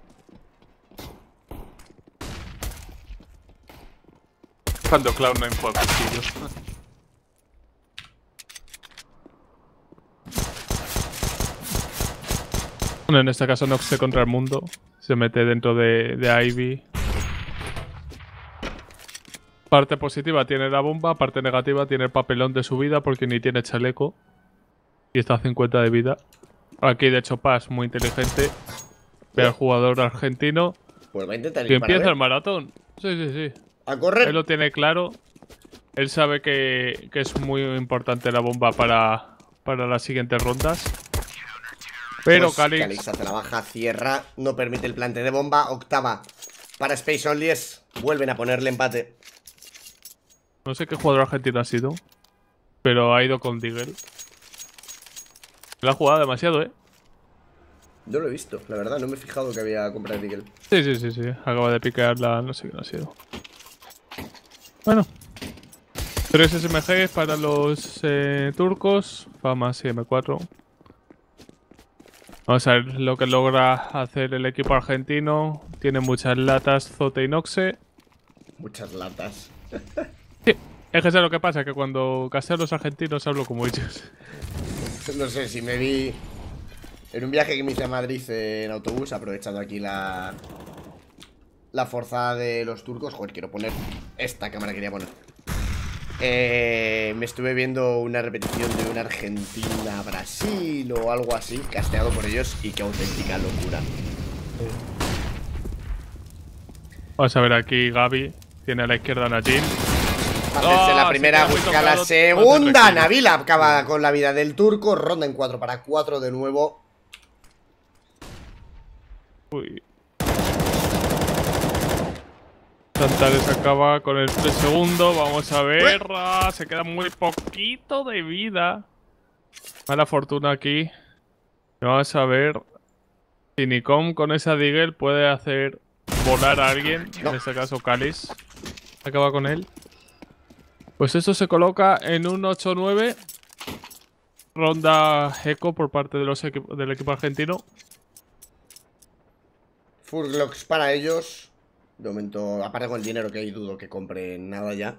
Cuando Cloud9 fue a cuchillos. Bueno, en este caso Noxe contra el mundo. Se mete dentro de Ivy. Parte positiva tiene la bomba, parte negativa tiene el papelón de su vida porque ni tiene chaleco. Y está a 50 de vida. Aquí de hecho Paz, muy inteligente. Ve al jugador argentino. Pues va a intentar Y ir para empieza ver. el maratón. Sí, sí, sí. A Él correr. lo tiene claro. Él sabe que es muy importante la bomba para las siguientes rondas. Pero Pues Calix hace la baja, cierra. No permite el plante de bomba. Octava para Space Onlys. Vuelven a ponerle empate. no sé qué jugador argentino ha sido, pero ha ido con Deagle. La ha jugado demasiado, ¿eh? Yo lo he visto, la verdad. No me he fijado que había comprado Deagle. Sí, sí, sí, sí. Acaba de piquear la... no sé quién ha sido. Bueno. 3 SMG para los turcos. Famas y M4. Vamos a ver lo que logra hacer el equipo argentino. Tiene muchas latas, Zote y Noxe. Muchas latas. Sí, es que sé lo que pasa, que cuando casteo a los argentinos hablo como ellos. No sé, si me vi en un viaje que me hice a Madrid en autobús, aprovechando aquí la forzada de los turcos. Joder, quiero poner esta cámara, quería poner. Me estuve viendo una repetición de una Argentina-Brasil o algo así, casteado por ellos, y qué auténtica locura. Vamos a ver aquí Gaby. Tiene a la izquierda a Najin. Hacerse la se primera, queda muy busca la tocado, segunda. tranquilo. Nabil acaba con la vida del turco. Ronda en 4 para 4 de nuevo. Uy. Santares acaba con el 3 segundos. Vamos a ver. Ah, se queda muy poquito de vida. Mala fortuna aquí. Vamos a ver si Nicom con esa Deagle puede hacer volar a alguien. No. En este caso Calix. Acaba con él. Pues eso se coloca en un 8-9. Ronda eco por parte de del equipo argentino. Full Glocks para ellos. De momento, aparte con el dinero que hay, dudo que compren nada ya.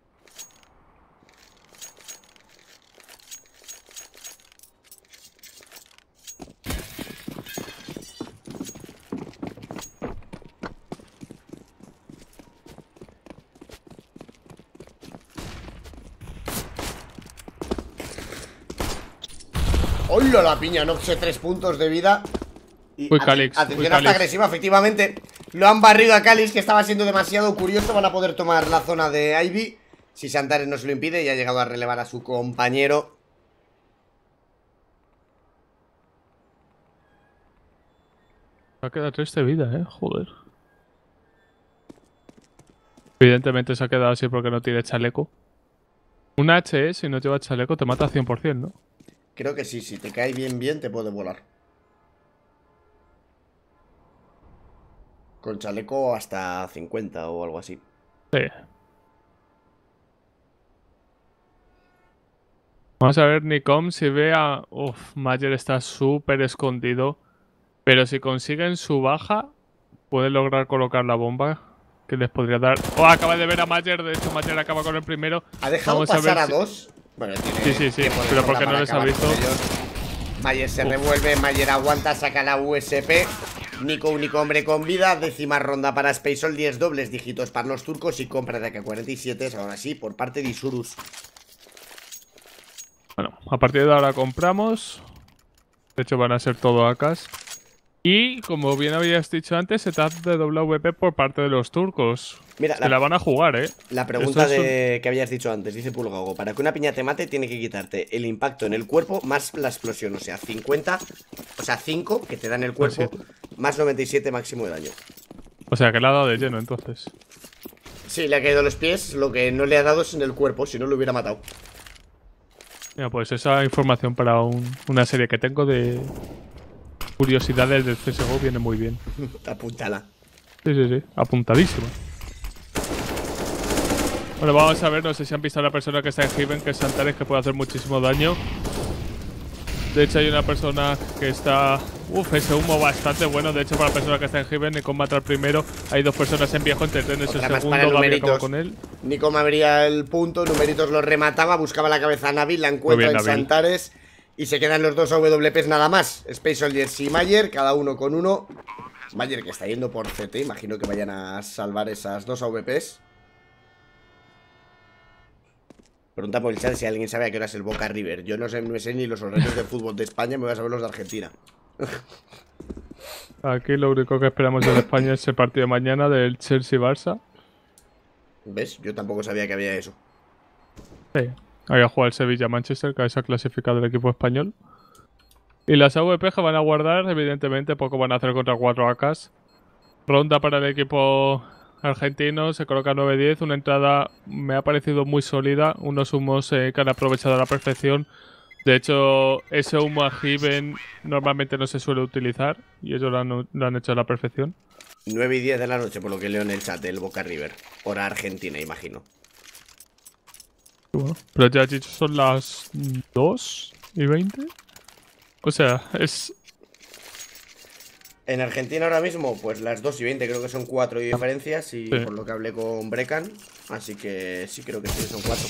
¡Hola la piña! Noxe 3 puntos de vida. Y Uy, Calix. atención hasta agresiva, efectivamente. Lo han barrido a Calix, que estaba siendo demasiado curioso. Van a poder tomar la zona de Ivy. Si Santares no se lo impide, y ha llegado a relevar a su compañero. Va a quedar 3 de vida, joder. Evidentemente se ha quedado así porque no tiene chaleco. Un HE, si no lleva chaleco, te mata 100%, ¿no? Creo que sí, si te cae bien, te puede volar. Con chaleco hasta 50 o algo así. Sí. Vamos a ver, Nicom, si ve a... Uf, Mayer está súper escondido. Pero si consiguen su baja, pueden lograr colocar la bomba que les podría dar... Oh, acaba de ver a Mayer. De hecho, Mayer acaba con el primero. ¿Ha dejado Vamos pasar a si... dos? Bueno, tiene Sí. Pero porque no les ha visto. Mayer se revuelve, Mayer aguanta, saca la USP. Nico, único hombre con vida. 10ª ronda para Spaceol, 10 dobles dígitos para los turcos y compra de AK-47, ahora sí, por parte de Isurus. Bueno, a partir de ahora compramos. De hecho, van a ser todo AKs. Y, como bien habías dicho antes, setup de WP por parte de los turcos. Mira, se la van a jugar, La pregunta que habías dicho antes, dice Pulgago: para que una piña te mate, tiene que quitarte el impacto en el cuerpo más la explosión. O sea, 50, o sea, 5 que te dan el cuerpo, más 97 máximo de daño. O sea, que le ha dado de lleno, entonces. Sí, le ha caído en los pies. Lo que no le ha dado es en el cuerpo, si no lo hubiera matado. Mira, pues esa información para una serie que tengo de curiosidades del CSGO viene muy bien. Apúntala. Sí, apuntadísima. Bueno, vamos a ver, no sé si han visto a la persona que está en Heaven, que es Santares, que puede hacer muchísimo daño. De hecho, hay una persona que está... Uf, ese humo bastante bueno. De hecho, para la persona que está en Heaven, Nicom mata al primero. Hay dos personas en viejo, entretenes el segundo. Gaby acaba con él. Nicom abría el punto, Numeritos lo remataba, buscaba la cabeza a Nabil, la encuentra en Santares. Y se quedan los dos AWPs nada más. Space Soldiers y Mayer, cada uno con uno. Mayer que está yendo por CT, imagino que vayan a salvar esas dos AWPs. Pregunta por el chat si alguien sabe a qué hora es el Boca River. Yo no sé, no me sé ni los horarios de fútbol de España, me voy a saber los de Argentina. Aquí lo único que esperamos en España es el partido de mañana del Chelsea-Barça. ¿Ves? Yo tampoco sabía que había eso. Sí. Ahí a jugar el Sevilla-Manchester, que se ha clasificado el equipo español. Y las AWP que van a guardar, evidentemente, poco van a hacer contra 4 AKs. Ronda para el equipo argentino, se coloca 9-10. Una entrada me ha parecido muy sólida. Unos humos que han aprovechado a la perfección. De hecho, ese humo a Heaven normalmente no se suele utilizar. Y ellos lo han hecho a la perfección. 9:10 de la noche, por lo que leo en el chat del Boca River. Hora argentina, imagino. Bueno, pero ya has dicho, son las 2:20. O sea, es... En Argentina ahora mismo, pues las 2:20, creo que son 4 diferencias. Y sí, por lo que hablé con Brecan. Así que sí, creo que sí, son 4.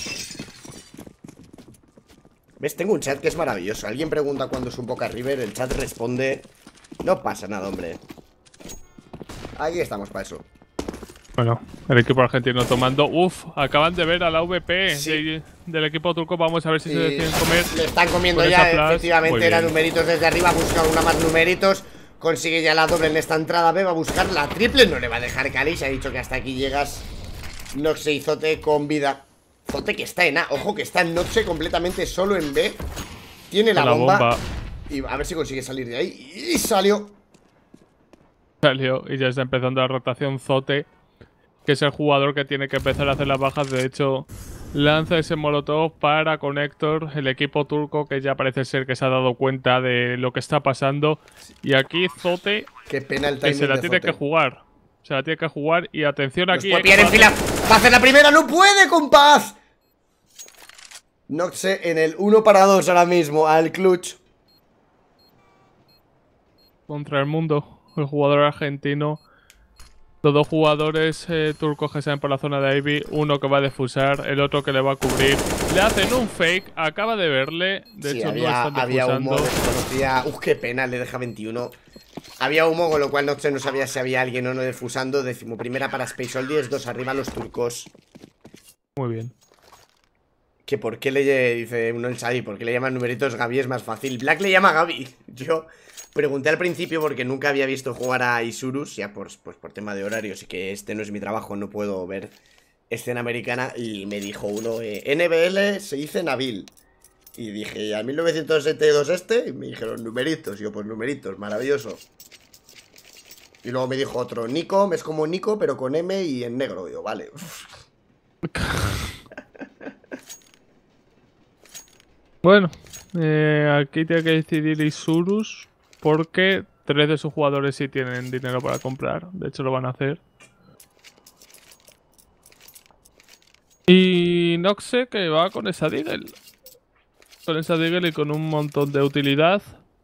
¿Ves? Tengo un chat que es maravilloso. Alguien pregunta cuándo es un Boca River, el chat responde: no pasa nada, hombre. Aquí estamos para eso. Bueno, el equipo argentino tomando... Uf, acaban de ver a la VP sí. del equipo turco. Vamos a ver si se deciden comer. Le están comiendo ya, efectivamente. Era Numeritos desde arriba, busca una más Numeritos. Consigue ya la doble en esta entrada B, va a buscar la triple. No le va a dejar Cali, se ha dicho que hasta aquí llegas. Noxe y Zote con vida. Zote que está en A, ojo que está en Noxe completamente solo en B. Tiene la bomba. Y a ver si consigue salir de ahí. Y salió. Salió y ya está empezando la rotación Zote, que es el jugador que tiene que empezar a hacer las bajas. De hecho, lanza ese molotov para Connector, el equipo turco, que ya parece ser que se ha dado cuenta de lo que está pasando. Y aquí Zote, qué pena el timing, que se la tiene que jugar. Se la tiene que jugar y atención aquí. Puede pillar en fila. Va a hacer la primera, no puede, compás. Noxe en el 1-2 ahora mismo, al clutch. Contra el mundo, el jugador argentino. Los dos jugadores turcos que salen por la zona de Ivy. Uno que va a defusar, el otro que le va a cubrir. Le hacen un fake, acaba de verle. De hecho, no están defusando. Había humo, desconocía. Qué pena, le deja 21. Había humo, con lo cual no sabía si había alguien o no defusando. 11ª para Spaceol, 10-2 arriba los turcos. Muy bien. Que por qué le dice uno el Sadi, ¿por qué le llaman Numeritos? Gaby es más fácil. Black le llama Gaby. Yo pregunté al principio porque nunca había visto jugar a Isurus, ya pues por tema de horarios y que este no es mi trabajo, no puedo ver escena americana. Y me dijo uno, NBL se dice Nabil. Y dije, ¿a 1972 este? Y me dijeron Numeritos. Y yo, pues Numeritos, maravilloso. Y luego me dijo otro, Nico, es como Nico, pero con M y en negro. Y yo, vale. Bueno, aquí tiene que decidir Isurus porque 3 de sus jugadores sí tienen dinero para comprar. De hecho, lo van a hacer. Y Noxe que va con esa Deagle. Con esa Deagle y con un montón de utilidad.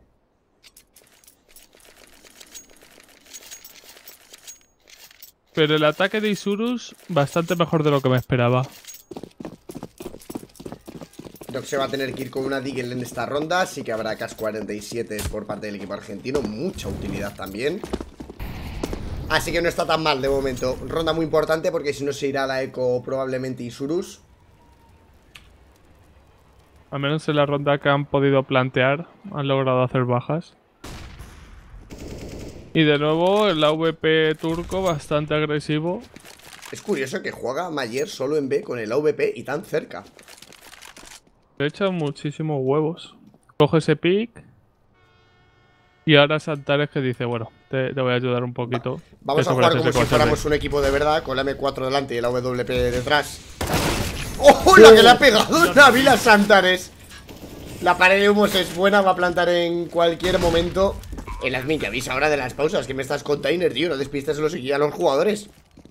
Pero el ataque de Isurus bastante mejor de lo que me esperaba. Creo que se va a tener que ir con una Deagle en esta ronda. Así que habrá KAS-47 por parte del equipo argentino. Mucha utilidad también. Así que no está tan mal de momento. Ronda muy importante porque si no se irá a la eco probablemente Isurus. Al menos en la ronda que han podido plantear, han logrado hacer bajas. Y de nuevo el AVP turco bastante agresivo. Es curioso que juega Mayer solo en B con el AVP y tan cerca. Le echan muchísimos huevos. Coge ese pick. Y ahora Santares que dice, bueno, te voy a ayudar un poquito. Vamos a jugar como si fuéramos un equipo de verdad, con la M4 delante y el AWP detrás. ¡Oh, la que le ha pegado Nabil a Santares! La pared de humos es buena, va a plantar en cualquier momento. El admin que avisa ahora de las pausas, que me estás container, tío, no despistes a los jugadores.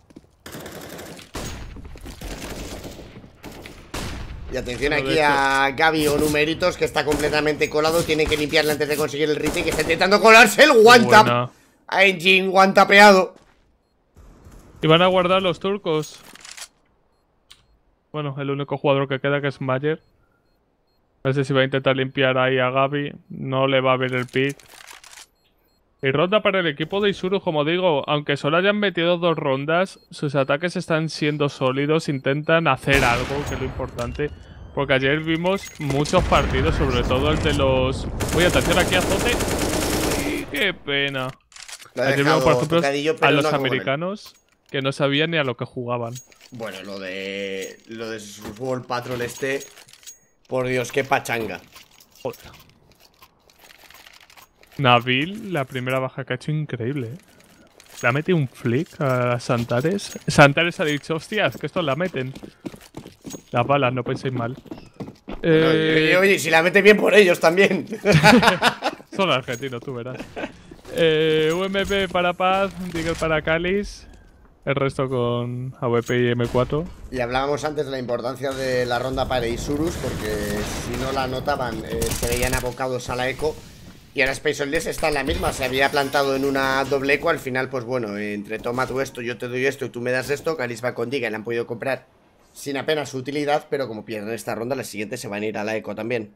Y atención aquí a Gaby o Numeritos, que está completamente colado. Tiene que limpiarle antes de conseguir el retake, que está intentando colarse el one-tap. A Engine one-tapeado. Y van a guardar los turcos. Bueno, el único jugador que queda que es Mayer. No sé si va a intentar limpiar ahí a Gaby. No le va a ver el pick. Y ronda para el equipo de Isurus, como digo, aunque solo hayan metido 2 rondas, sus ataques están siendo sólidos, intentan hacer algo, que es lo importante. Porque ayer vimos muchos partidos, sobre todo el de los... Uy, atención aquí a Zote. ¡Qué pena! Ayer vimos, por ejemplo, a los americanos que no sabían ni a lo que jugaban. Bueno, lo de World Patrol este... Por Dios, qué pachanga. Joder. Nabil, la primera baja que ha hecho, increíble, ¿eh? Le ha metido un flick a Santares. Santares ha dicho, hostias, que estos la meten. Las balas, no penséis mal. Oye, si la mete bien por ellos también. Son argentinos, tú verás. UMP para Paz, Deagle para Calis. El resto con AWP y M4. Y hablábamos antes de la importancia de la ronda para Isurus, porque si no la anotaban, se veían abocados a la eco. Y ahora Space Soldiers está en la misma, se había plantado en una doble eco. Al final, pues bueno, entre toma tú esto, yo te doy esto y tú me das esto. Calis va con Deagle, le han podido comprar sin apenas su utilidad, pero como pierden esta ronda, la siguiente se van a ir a la eco también.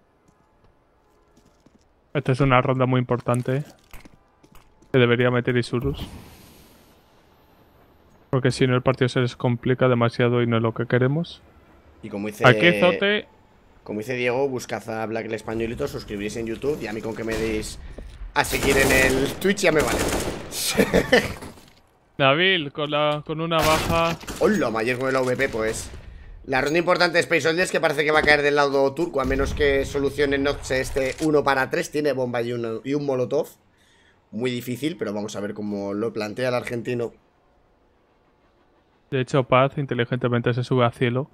Esta es una ronda muy importante que debería meter Isurus. Porque si no el partido se les complica demasiado y no es lo que queremos. Y como dice... Aquí Zote... Como dice Diego, buscad a Black el Españolito, suscribís en YouTube y a mí con que me deis a seguir en el Twitch ya me vale. Nabil con una baja. Hola, Mayer con el AVP, pues. La ronda importante de Space Soldiers que parece que va a caer del lado turco, a menos que solucione Noxe este 1 para 3. Tiene bomba y un molotov. Muy difícil, pero vamos a ver cómo lo plantea el argentino. De hecho, Paz inteligentemente se sube a cielo.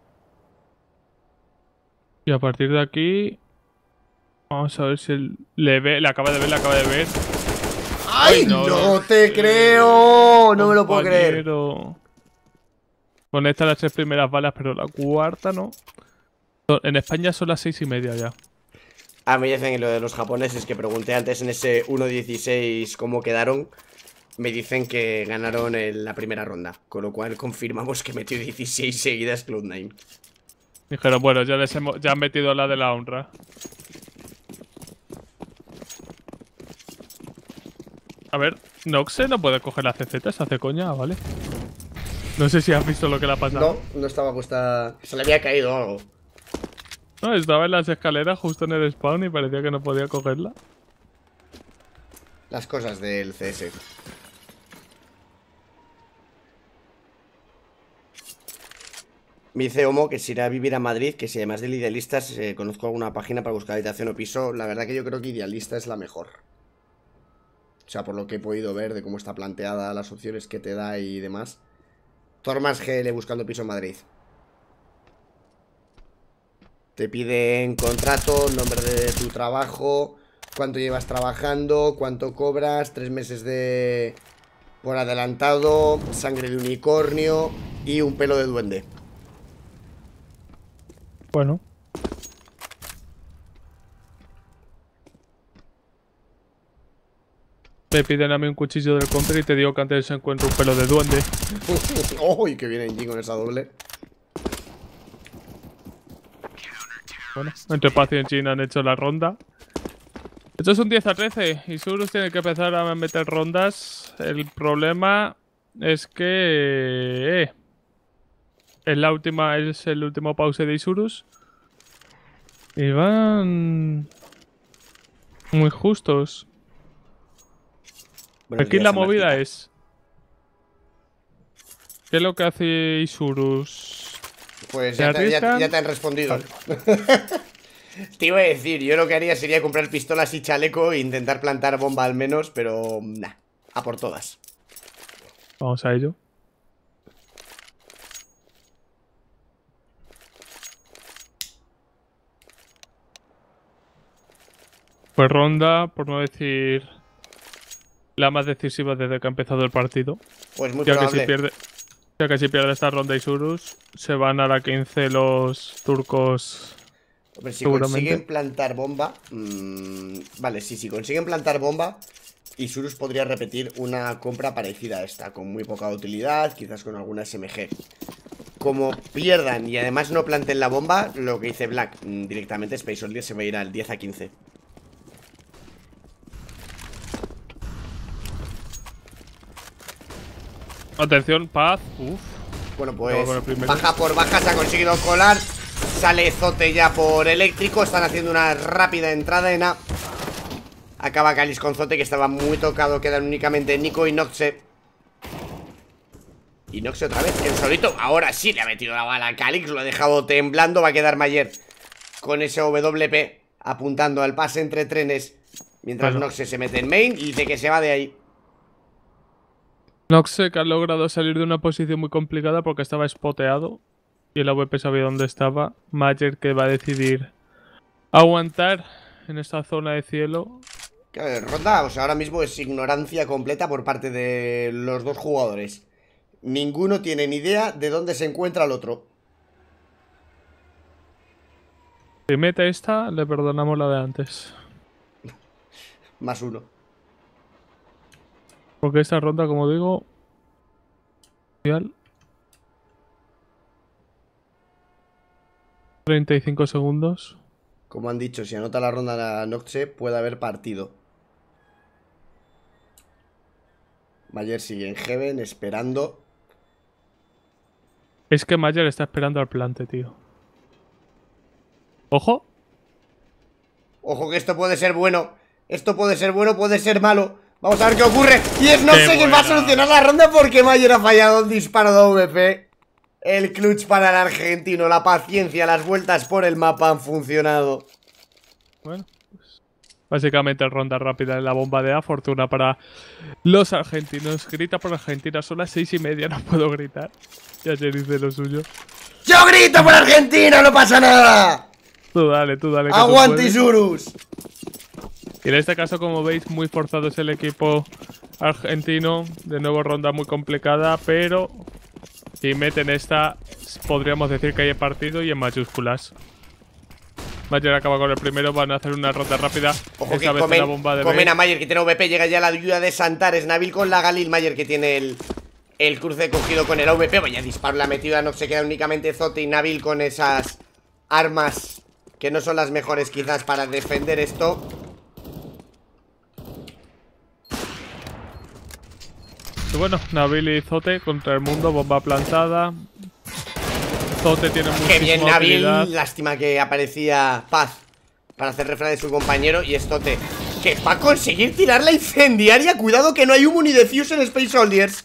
Y a partir de aquí... Vamos a ver si él le ve, le acaba de ver. ¡Ay, no te creo! No me lo puedo creer. Conecta las 3 primeras balas, pero la cuarta no. En España son las 6:30 ya. A mí dicen lo de los japoneses, que pregunté antes en ese 1-16 cómo quedaron. Me dicen que ganaron en la primera ronda, con lo cual confirmamos que metió 16 seguidas Cloud9. Dijeron, bueno, ya han metido la de la honra. A ver, Noxe no puede coger la CZ, se hace coña, ¿vale? No sé si has visto lo que le ha pasado. No estaba justa. Se le había caído algo. No, estaba en las escaleras justo en el spawn y parecía que no podía cogerla. Las cosas del CS. Me dice Homo que se irá a vivir a Madrid, que si además del Idealistas conozco alguna página para buscar habitación o piso. La verdad que yo creo que Idealista es la mejor. O sea, por lo que he podido ver de cómo está planteada, las opciones que te da y demás. Tormas GL buscando piso en Madrid. Te piden contrato, nombre de tu trabajo, cuánto llevas trabajando, cuánto cobras, 3 meses de por adelantado, sangre de unicornio y un pelo de duende. Bueno. Me piden a mí un cuchillo del counter y te digo que antes encuentro un pelo de duende. ¡Uy, qué bien en con esa doble! Bueno, entre Paz y en China han hecho la ronda. Esto es un 10-13 y Isurus tiene que empezar a meter rondas. El problema es que es el último pause de Isurus. Y van muy justos. Buenos Aquí días, la San movida Martita. es... ¿Qué es lo que hace Isurus? Pues ¿Se ya arriesgan? te han respondido. Te iba a decir, yo lo que haría sería comprar pistolas y chaleco e intentar plantar bomba al menos, pero nah, a por todas. Vamos a ello. Pues ronda, por no decir la más decisiva desde que ha empezado el partido. Pues muy Ya que probable. si pierde esta ronda Isurus, se van a la 15 los turcos. Hombre, si Seguramente. consiguen plantar bomba. Vale, sí, si consiguen plantar bomba, Isurus podría repetir una compra parecida a esta, con muy poca utilidad, quizás con alguna SMG. Como pierdan y además no planten la bomba, lo que dice Black, directamente Space Soldier se va a ir al 10-15. Atención, Paz. Uf. Bueno, Acaba con pues el primero. baja por baja se ha conseguido colar. Sale Zote ya por eléctrico. Están haciendo una rápida entrada en A. Acaba Calix con Zote, que estaba muy tocado. Quedan únicamente Nico y Noxe. Y Noxe otra vez, el solito. Ahora sí le ha metido la bala a Calix. Lo ha dejado temblando. Va a quedar Mayer con ese WP apuntando al pase entre trenes. Mientras Bueno. Noxe se mete en main y dice que se va de ahí. Noxek ha logrado salir de una posición muy complicada porque estaba spoteado y el AWP sabía dónde estaba. Mayer que va a decidir aguantar en esta zona de cielo. Claro, ronda, o sea, ahora mismo es ignorancia completa por parte de los dos jugadores. Ninguno tiene ni idea de dónde se encuentra el otro. Si mete esta, le perdonamos la de antes. +1. Porque esta ronda, como digo... 35 segundos. Como han dicho, si anota la ronda la Noxe, puede haber partido. Mayer sigue en Heaven, esperando. Es que Mayer está esperando al plante, tío. ¡Ojo! Ojo que esto puede ser bueno. Esto puede ser bueno, puede ser malo. Vamos a ver qué ocurre. Y es Noxe ¡Qué quien va a buena! solucionar la ronda porque Mayer ha fallado el disparo de AWP. El clutch para el argentino. La paciencia, las vueltas por el mapa han funcionado. Bueno, pues básicamente ronda rápida en la bomba de A. Fortuna para los argentinos. Grita por Argentina, son las 6:30, no puedo gritar. Ya se dice lo suyo. ¡Yo grito por Argentina! ¡No pasa nada! Tú dale, que tú ¡Aguante puedes. Isurus! Y en este caso, como veis, muy forzado es el equipo argentino. De nuevo ronda muy complicada, pero si meten esta, podríamos decir que hay partido y en mayúsculas. Mayer acaba con el primero, van a hacer una ronda rápida. Ojo que esta vez en la bomba de comen B. a Mayer que tiene VP. Llega ya la ayuda de Santares. Nabil con la Galil. Mayer que tiene el cruce cogido con el AWP. Vaya disparo la metida. No se queda únicamente Zote y Nabil con esas armas que no son las mejores quizás para defender esto. Y bueno, Nabil y Zote contra el mundo, bomba plantada. Zote tiene muchísima Qué bien Nabil. utilidad. Lástima que aparecía Paz para hacer refra de su compañero. Y es Zote que va a conseguir tirar la incendiaria. Cuidado que no hay humo ni defuse en Space Soldiers.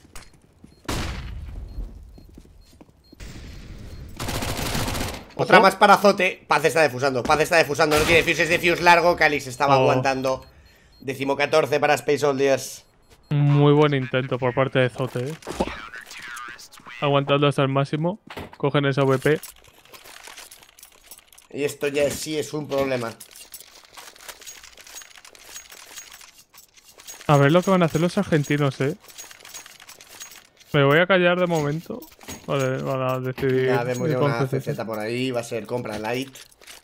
Otra más para Zote. Paz está defusando. No tiene defuse, es defuse largo. Calix estaba aguantando 14 para Space Soldiers. Muy buen intento por parte de Zote, Aguantando hasta el máximo. Cogen esa VP. Y esto ya sí es un problema. A ver lo que van a hacer los argentinos, Me voy a callar de momento. Vale, van a decidir. Ya vemos ya una CZ por ahí. Va a ser compra light.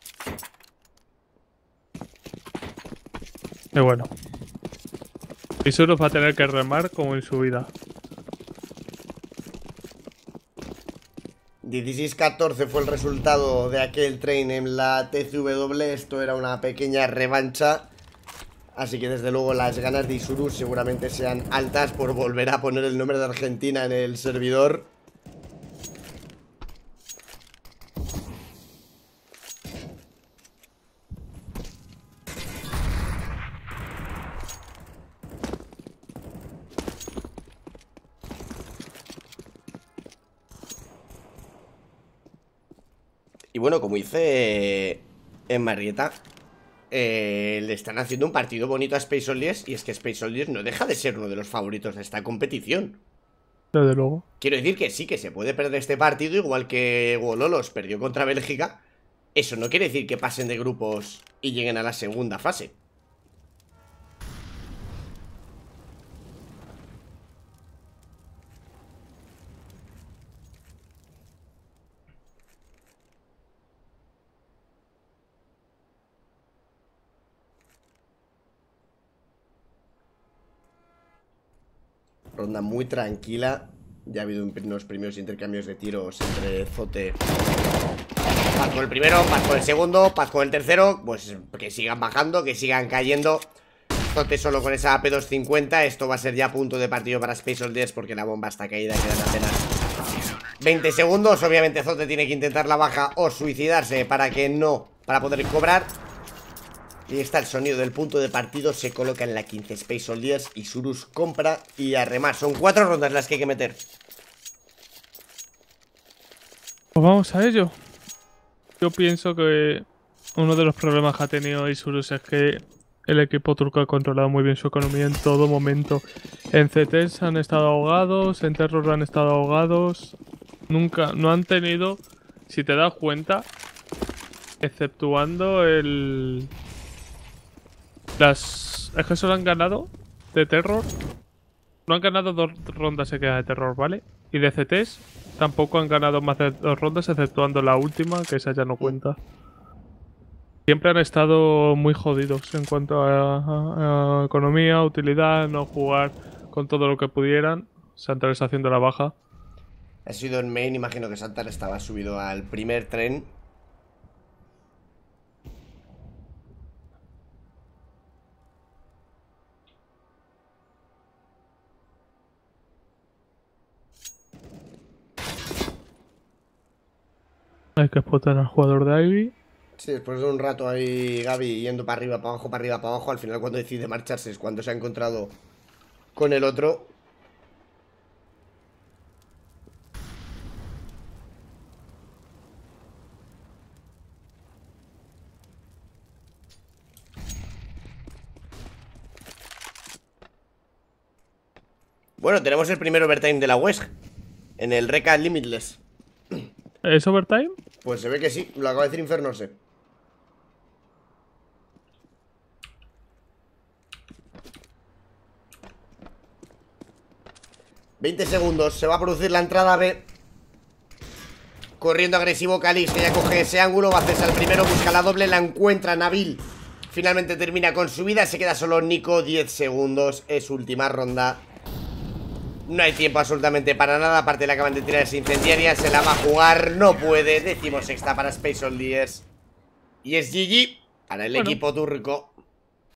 Y bueno. Isurus va a tener que remar como en su vida. 16-14 fue el resultado de aquel train en la TCW. Esto era una pequeña revancha. Así que desde luego las ganas de Isurus seguramente sean altas por volver a poner el nombre de Argentina en el servidor. Y bueno, como hice en Marieta, le están haciendo un partido bonito a Space Soldiers. Y es que Space Soldiers no deja de ser uno de los favoritos de esta competición. Desde luego. Quiero decir que sí, que se puede perder este partido, igual que Wololos perdió contra Bélgica. Eso no quiere decir que pasen de grupos y lleguen a la segunda fase. Ronda muy tranquila. Ya ha habido unos primeros intercambios de tiros entre Zote. Paz con el primero, Paz con el segundo, Paz con el tercero. Pues que sigan bajando, que sigan cayendo. Zote solo con esa AP250. Esto va a ser ya punto de partido para Space Soldiers porque la bomba está caída. Quedan apenas 20 segundos. Obviamente Zote tiene que intentar la baja o suicidarse para poder cobrar. Y está el sonido del punto de partido. Se coloca en la 15 Space Soldiers. Y Isurus compra y a remar. Son 4 rondas las que hay que meter. Pues vamos a ello. Yo pienso que uno de los problemas que ha tenido Isurus es que el equipo turco ha controlado muy bien su economía en todo momento. En CTs han estado ahogados, en Terror han estado ahogados. No han tenido, si te das cuenta, exceptuando es que solo han ganado de Terror. No han ganado 2 rondas seguidas de Terror, ¿vale? Y de CTs tampoco han ganado más de 2 rondas, exceptuando la última, que esa ya no cuenta. Siempre han estado muy jodidos en cuanto a economía, utilidad, no jugar con todo lo que pudieran. Santar está haciendo la baja. Ha sido en main, imagino que Santar estaba subido al primer tren. Hay que explotar al jugador de Ivy. Sí, después de un rato ahí Gaby yendo para arriba, para abajo, para arriba, para abajo. Al final cuando decide marcharse es cuando se ha encontrado con el otro. Bueno, tenemos el primer overtime de la WESG en el Reca Limitless. ¿Es overtime? Pues se ve que sí, lo acaba de decir Infernose. ...20 segundos, se va a producir la entrada B. Corriendo agresivo Calix, que ya coge ese ángulo. Va a hacerse al primero, busca la doble, la encuentra Nabil. Finalmente termina con su vida, se queda solo Nico. 10 segundos, es última ronda. No hay tiempo absolutamente para nada. Aparte le acaban de tirar esa incendiaria. Se la va a jugar, no puede. 16ª para Space Soldiers. Y es GG para el equipo turco.